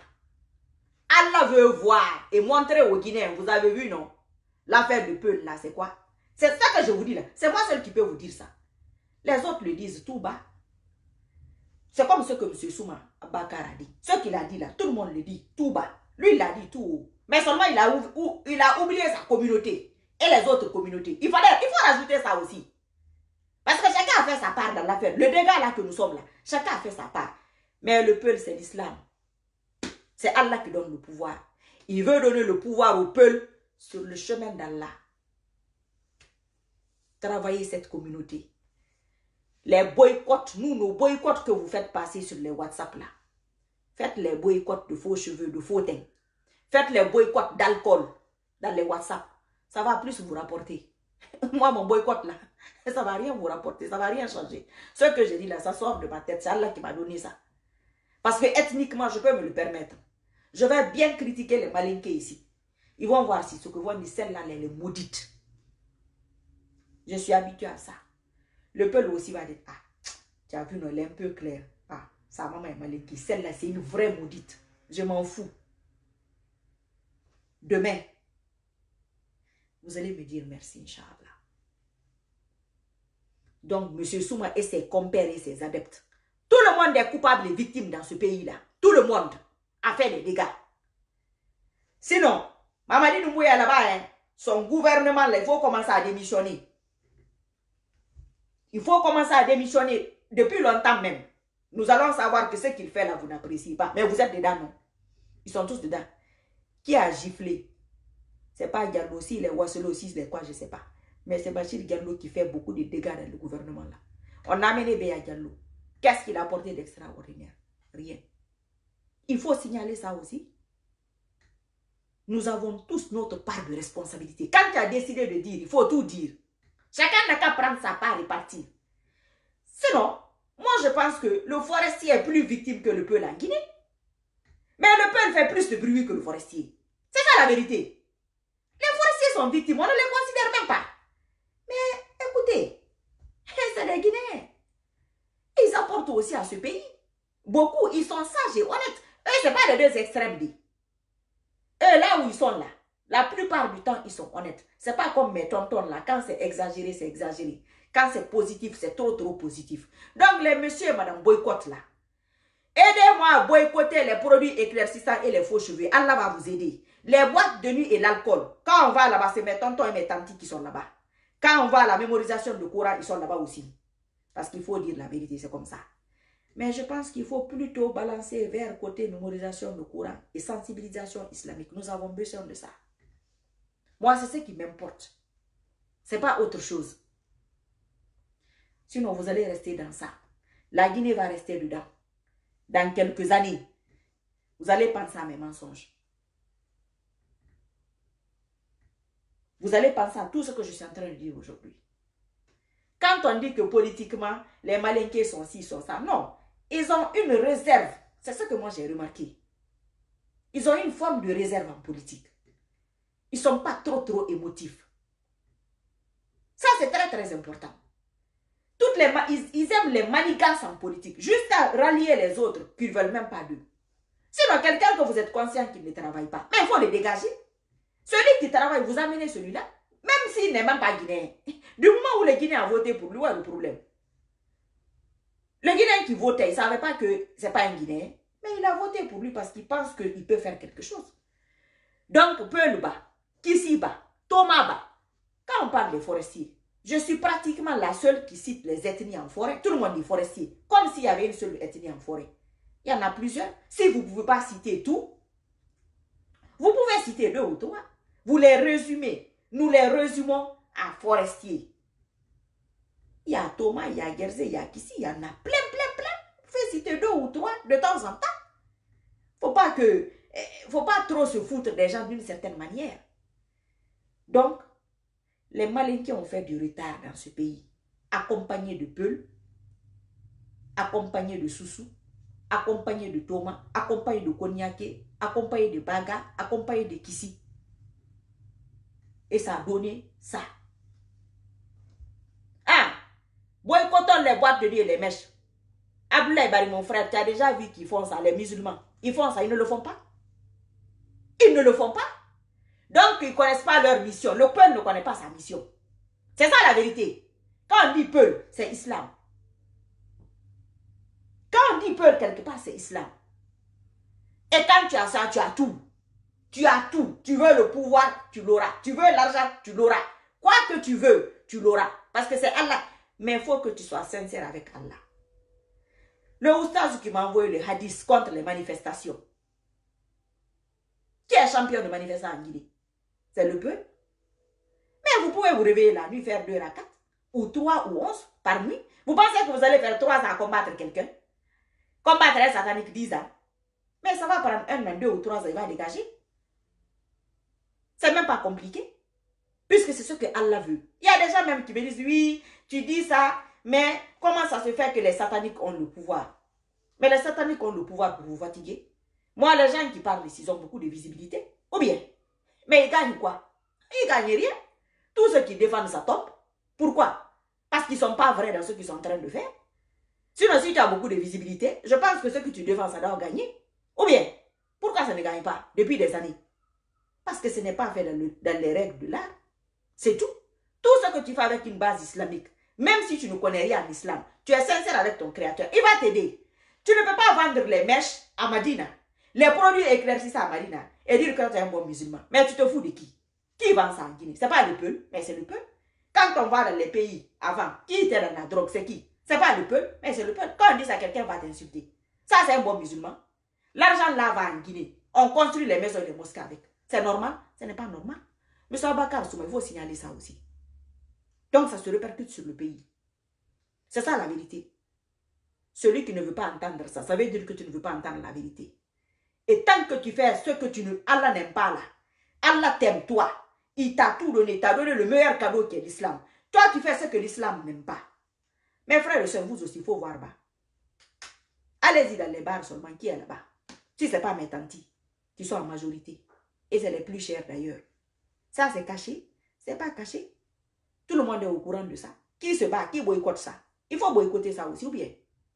Allah veut voir et montrer aux Guinéens. Vous avez vu, non? L'affaire de Peul, là, c'est quoi? C'est ça que je vous dis là. C'est moi seul qui peux vous dire ça. Les autres le disent tout bas. C'est comme ce que M. Souma Bakar a dit. Ce qu'il a dit là, tout le monde le dit tout bas. Lui, il l'a dit tout haut. Mais seulement, il a oublié sa communauté et les autres communautés. Il faut rajouter ça aussi. Parce que chacun a fait sa part dans l'affaire. Le dégât là que nous sommes là, chacun a fait sa part. Mais le peuple, c'est l'islam. C'est Allah qui donne le pouvoir. Il veut donner le pouvoir au peuple sur le chemin d'Allah. Travaillez cette communauté. Les boycotts, nos boycotts que vous faites passer sur les WhatsApp là. Faites les boycotts de faux cheveux, de faux teint. Faites les boycotts d'alcool dans les WhatsApp. Ça va plus vous rapporter. Moi, mon boycott là, ça ne va rien vous rapporter, ça ne va rien changer. Ce que je dis là, ça sort de ma tête. C'est Allah qui m'a donné ça. Parce que ethniquement, je peux me le permettre. Je vais bien critiquer les malinqués ici. Ils vont voir si ce que vont dire, celle-là, elle est maudite. Je suis habitué à ça. Le peuple aussi va dire, ah, tu as vu, non, elle est un peu claire. Ah, sa maman est malinquée. Celle-là, c'est une vraie maudite. Je m'en fous. Demain, vous allez me dire merci, Inch'Allah. Donc, M. Souma et ses compères et ses adeptes, tout le monde est coupable et victime dans ce pays-là. Tout le monde a fait des dégâts. Sinon, Mamadi Doumbouya là-bas, hein, son gouvernement, là, il faut commencer à démissionner. Il faut commencer à démissionner depuis longtemps même. Nous allons savoir que ce qu'il fait là, vous n'appréciez pas. Mais vous êtes dedans, non? Ils sont tous dedans. Qui a giflé? C'est pas Diallo aussi, les Wasselo aussi, les quoi, je ne sais pas. Mais c'est Bachir Diallo qui fait beaucoup de dégâts dans le gouvernement là. On a amené Béa Diallo. Qu'est-ce qu'il a apporté d'extraordinaire? Rien. Il faut signaler ça aussi. Nous avons tous notre part de responsabilité. Quand tu as décidé de dire, il faut tout dire. Chacun n'a qu'à prendre sa part et partir. Sinon, moi je pense que le forestier est plus victime que le peuple en Guinée. Mais le peuple fait plus de bruit que le forestier. C'est ça la vérité. Les forestiers sont victimes, on ne les considère même pas. Mais écoutez, c'est des Guinéens. Ils apportent aussi à ce pays. Beaucoup, ils sont sages et honnêtes. Eux, ce n'est pas les deux extrêmes. Eux, là où ils sont là, la plupart du temps, ils sont honnêtes. Ce n'est pas comme mes tontons là. Quand c'est exagéré, c'est exagéré. Quand c'est positif, c'est trop, trop positif. Donc, les messieurs et madame boycottent là. Aidez-moi à boycotter les produits éclaircissants et les faux cheveux. Allah va vous aider. Les boîtes de nuit et l'alcool. Quand on va là-bas, c'est mes tontons et mes tantis qui sont là-bas. Quand on va à la mémorisation du Coran, ils sont là-bas aussi. Parce qu'il faut dire la vérité, c'est comme ça. Mais je pense qu'il faut plutôt balancer vers côté mémorisation du Coran et sensibilisation islamique. Nous avons besoin de ça. Moi, c'est ce qui m'importe. Ce n'est pas autre chose. Sinon, vous allez rester dans ça. La Guinée va rester dedans. Dans quelques années, vous allez penser à mes mensonges. Vous allez penser à tout ce que je suis en train de dire aujourd'hui. Quand on dit que politiquement, les malinqués sont ci, sont ça, non. Ils ont une réserve. C'est ce que moi j'ai remarqué. Ils ont une forme de réserve en politique. Ils ne sont pas trop émotifs. Ça, c'est très important. Ils aiment les manigances en politique, jusqu'à rallier les autres qui ne veulent même pas d'eux. Sinon, quelqu'un que vous êtes conscient qu'il ne travaille pas, mais il faut le dégager. Celui qui travaille, vous amenez celui-là, même s'il n'est même pas guinéen. Du moment où les Guinéens ont voté pour lui, où est le problème? Le Guinéen qui votait, il ne savait pas que ce n'est pas un Guinéen, mais il a voté pour lui parce qu'il pense qu'il peut faire quelque chose. Donc, Peulba, Kissiba, Tomaba, quand on parle des forestiers, je suis pratiquement la seule qui cite les ethnies en forêt. Tout le monde dit forestier, comme s'il y avait une seule ethnie en forêt. Il y en a plusieurs. Si vous ne pouvez pas citer tout, vous pouvez citer 2 ou 3. Vous les résumez. Nous les résumons à forestier. Il y a Thomas, il y a Gerzé, il y a Kissi, il y en a plein. Vous pouvez citer 2 ou 3 de temps en temps. Faut pas trop se foutre des gens d'une certaine manière. Donc, les malinqués ont fait du retard dans ce pays, accompagnés de Peul, accompagnés de Soussou, accompagnés de Thomas, accompagnés de Konyake, accompagnés de Baga, accompagnés de Kissi. Et ça a donné ça. Ah, boycottons les boîtes de nuit et les mèches. Abdoulaye Bari, mon frère, tu as déjà vu qu'ils font ça, les musulmans. Ils font ça, ils ne le font pas. Ils ne le font pas. Donc, ils ne connaissent pas leur mission. Le peuple ne connaît pas sa mission. C'est ça la vérité. Quand on dit Peul, c'est islam. Quand on dit Peul quelque part, c'est islam. Et quand tu as ça, tu as tout. Tu as tout. Tu veux le pouvoir, tu l'auras. Tu veux l'argent, tu l'auras. Quoi que tu veux, tu l'auras. Parce que c'est Allah. Mais il faut que tu sois sincère avec Allah. Le oustaz qui m'a envoyé le hadith contre les manifestations. Qui est champion de manifestation en Guinée? C'est le peuple. Mais vous pouvez vous réveiller la nuit, faire 2 rakats, ou 3 ou 11 par nuit. Vous pensez que vous allez faire 3 ans à combattre quelqu'un? Combattre un satanique 10 ans. Mais ça va prendre 1 an, 2 ou 3 ans, il va dégager. C'est même pas compliqué. Puisque c'est ce que Allah veut. Il y a des gens même qui me disent, oui, tu dis ça, mais comment ça se fait que les sataniques ont le pouvoir? Mais les sataniques ont le pouvoir pour vous fatiguer. Moi, les gens qui parlent ici, ils ont beaucoup de visibilité. Ou bien, mais ils gagnent quoi? Ils gagnent rien. Tous ceux qui défendent ça tombent. Pourquoi? Parce qu'ils ne sont pas vrais dans ce qu'ils sont en train de faire. Sinon, si tu as beaucoup de visibilité, je pense que ce que tu défends, ça doit gagner. Ou bien, pourquoi ça ne gagne pas depuis des années? Parce que ce n'est pas fait dans les règles de l'art. C'est tout. Tout ce que tu fais avec une base islamique, même si tu ne connais rien en islam, tu es sincère avec ton créateur, il va t'aider. Tu ne peux pas vendre les mèches à Madina, les produits éclaircissants à Madina, et dire que tu es un bon musulman. Mais tu te fous de qui? Qui vend ça en Guinée? Ce n'est pas le peuple, mais c'est le peuple. Quand on va dans les pays avant, qui était dans la drogue, c'est qui? Ce n'est pas le peuple, mais c'est le peuple. Quand on dit ça, quelqu'un va t'insulter. Ça, c'est un bon musulman. L'argent là va en Guinée. On construit les maisons et les mosquées avec. C'est normal? Ce n'est pas normal. M. Abakar Souma, il faut signaler ça aussi. Donc, ça se répercute sur le pays. C'est ça la vérité. Celui qui ne veut pas entendre ça, ça veut dire que tu ne veux pas entendre la vérité. Et tant que tu fais ce que Allah n'aime pas là, Allah t'aime toi. Il t'a tout donné, il t'a donné le meilleur cadeau qui est l'islam. Toi, tu fais ce que l'islam n'aime pas. Mes frères et sœurs, vous aussi, il faut voir bas. Allez-y dans les bars seulement, qui est là-bas? Si ce n'est pas mes tantis, qui sont en majorité. Et c'est les plus chers d'ailleurs. Ça, c'est caché. C'est pas caché. Tout le monde est au courant de ça. Qui se bat, qui boycotte ça? Il faut boycotter ça aussi, ou bien?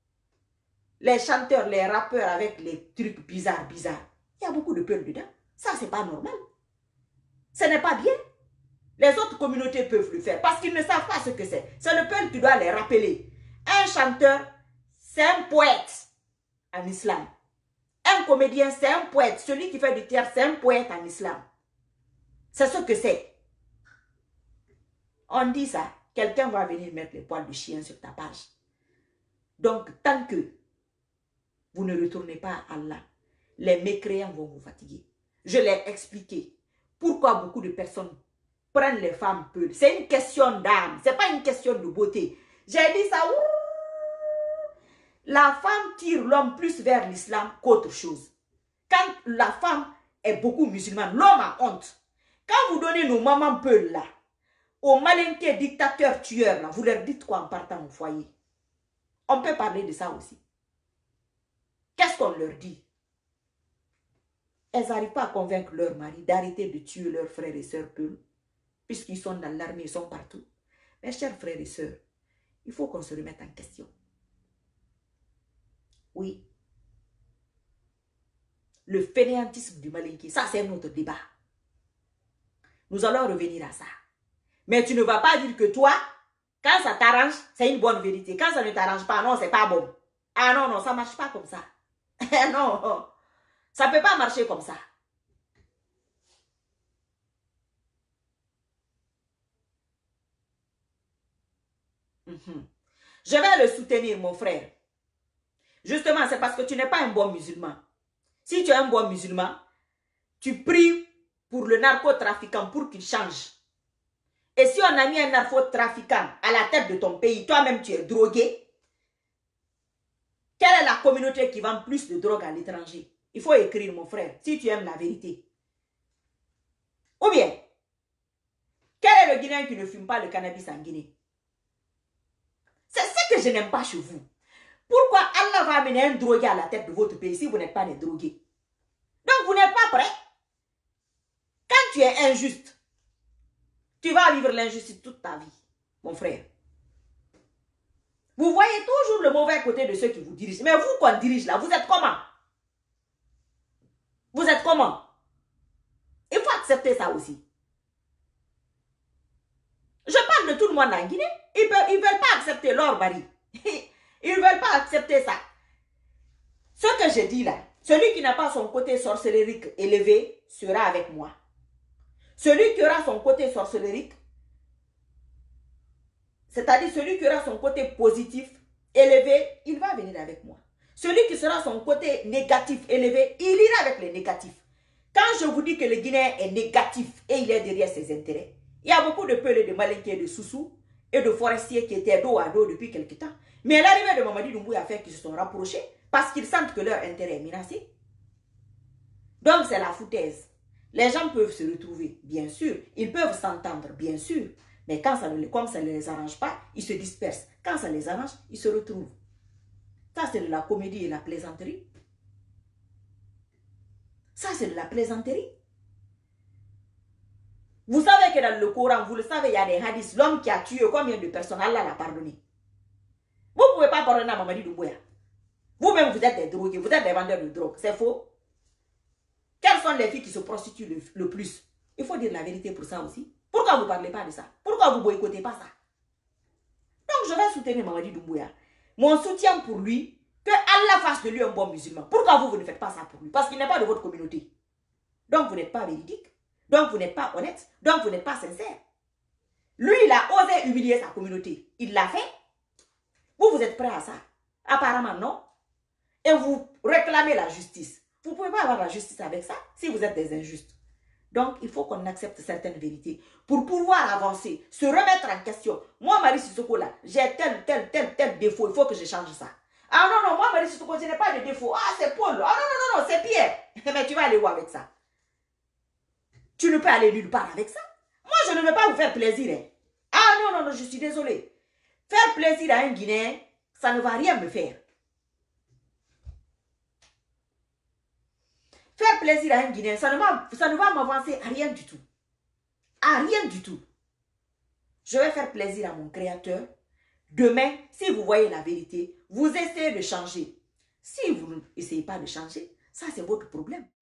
Les chanteurs, les rappeurs avec les trucs bizarres. Il y a beaucoup de peuple dedans. Ça, c'est pas normal. Ce n'est pas bien. Les autres communautés peuvent le faire parce qu'ils ne savent pas ce que c'est. C'est le peuple qui doit les rappeler. Un chanteur, c'est un poète en islam. Un comédien, c'est un poète. Celui qui fait du théâtre, c'est un poète en islam. C'est ce que c'est. On dit ça, quelqu'un va venir mettre les poils de chien sur ta page. Donc, tant que vous ne retournez pas à Allah, les mécréants vont vous fatiguer. Je l'ai expliqué. Pourquoi beaucoup de personnes prennent les femmes peules? C'est une question d'âme, ce n'est pas une question de beauté. J'ai dit ça. La femme tire l'homme plus vers l'islam qu'autre chose. Quand la femme est beaucoup musulmane, l'homme a honte. Quand vous donnez nos mamans peules là, aux malinqués dictateurs tueurs là, vous leur dites quoi en partant au foyer? On peut parler de ça aussi. Qu'est-ce qu'on leur dit? Elles n'arrivent pas à convaincre leur mari d'arrêter de tuer leurs frères et sœurs peuls, puisqu'ils sont dans l'armée, ils sont partout. Mes chers frères et sœurs, il faut qu'on se remette en question. Oui. Le fainéantisme du malinqué, ça c'est notre débat. Nous allons revenir à ça. Mais tu ne vas pas dire que toi, quand ça t'arrange, c'est une bonne vérité. Quand ça ne t'arrange pas, non, c'est pas bon. Ah non, non, ça ne marche pas comme ça. Non, ça ne peut pas marcher comme ça. Je vais le soutenir, mon frère. Justement, c'est parce que tu n'es pas un bon musulman. Si tu es un bon musulman, tu pries pour le narcotrafiquant pour qu'il change. Et si on a mis un narcotrafiquant à la tête de ton pays, toi-même tu es drogué, quelle est la communauté qui vend plus de drogue à l'étranger? Il faut écrire, mon frère, si tu aimes la vérité. Ou bien, quel est le Guinéen qui ne fume pas le cannabis en Guinée? C'est ce que je n'aime pas chez vous. Pourquoi Allah va amener un drogué à la tête de votre pays si vous n'êtes pas des drogués? Donc vous n'êtes pas prêts. Quand tu es injuste, tu vas vivre l'injustice toute ta vie, mon frère. Vous voyez toujours le mauvais côté de ceux qui vous dirigent. Mais vous qu'on dirige là, vous êtes comment? Vous êtes comment? Il faut accepter ça aussi. Je parle parle de tout le monde en Guinée. Ils ne veulent pas accepter leur mari. Ils ne veulent pas accepter ça. Ce que je dis là, celui qui n'a pas son côté sorcellerique élevé sera avec moi. Celui qui aura son côté sorcellerique, c'est-à-dire celui qui aura son côté positif élevé, il va venir avec moi. Celui qui sera son côté négatif élevé, il ira avec les négatifs. Quand je vous dis que le Guinéen est négatif et il est derrière ses intérêts, il y a beaucoup de peulés, de malinqués, de sous-sous et de forestiers qui étaient dos à dos depuis quelque temps. Mais l'arrivée de Mamadi Doumbouya a fait qu'ils se sont rapprochés parce qu'ils sentent que leur intérêt est menacé. Donc c'est la foutaise. Les gens peuvent se retrouver, bien sûr. Ils peuvent s'entendre, bien sûr. Mais quand comme ça ne les arrange pas, ils se dispersent. Quand ça les arrange, ils se retrouvent. Ça, c'est de la comédie et la plaisanterie. Ça, c'est de la plaisanterie. Vous savez que dans le Coran, vous le savez, il y a des hadiths. L'homme qui a tué combien de personnes, Allah l'a pardonné. Vous ne pouvez pas pardonner à Mamadi Doumbouya. Vous-même, vous êtes des drogués, vous êtes des vendeurs de drogue. C'est faux. Quelles sont les filles qui se prostituent le plus? Il faut dire la vérité pour ça aussi. Pourquoi vous ne parlez pas de ça? Pourquoi vous ne boycottez pas ça? Donc, je vais soutenir Mamadi Doumbouya. Mon soutien pour lui, que Allah fasse de lui un bon musulman. Pourquoi vous ne faites pas ça pour lui? Parce qu'il n'est pas de votre communauté. Donc, vous n'êtes pas véridique. Donc, vous n'êtes pas honnête. Donc, vous n'êtes pas sincère. Lui, il a osé humilier sa communauté. Il l'a fait. Vous, vous êtes prêts à ça? Apparemment, non. Et vous réclamez la justice. Vous ne pouvez pas avoir la justice avec ça si vous êtes des injustes. Donc, il faut qu'on accepte certaines vérités pour pouvoir avancer, se remettre en question. Moi, Marie Sissoko, là, j'ai tel défaut, il faut que je change ça. Ah non, non, moi, Marie Sissoko, je n'ai pas de défaut. Ah, c'est Paul. Ah non, c'est Pierre. Mais tu vas aller où avec ça? Tu ne peux aller nulle part avec ça. Moi, je ne veux pas vous faire plaisir. Hein. Ah non, je suis désolée. Faire plaisir à un Guinéen, ça ne va rien me faire. Faire plaisir à un Guinéen, ça ne va m'avancer à rien du tout. À rien du tout. Je vais faire plaisir à mon créateur. Demain, si vous voyez la vérité, vous essayez de changer. Si vous n'essayez pas de changer, ça c'est votre problème.